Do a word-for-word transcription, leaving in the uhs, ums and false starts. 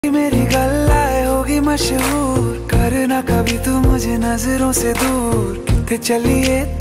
मेरी गल्लाए होगी मशहूर, करना कभी तू मुझे नजरों से दूर। कितने चलिए